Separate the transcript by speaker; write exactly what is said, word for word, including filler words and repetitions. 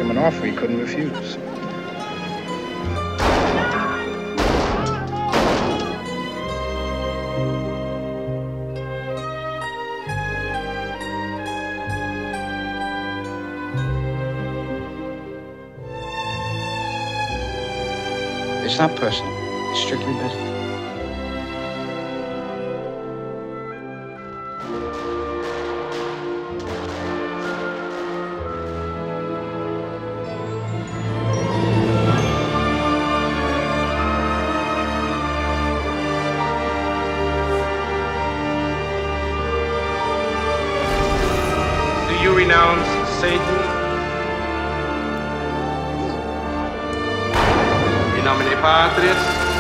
Speaker 1: him an offer he couldn't refuse. It's not personal. It's strictly business.
Speaker 2: Do you renounce Satan? In nomine Patris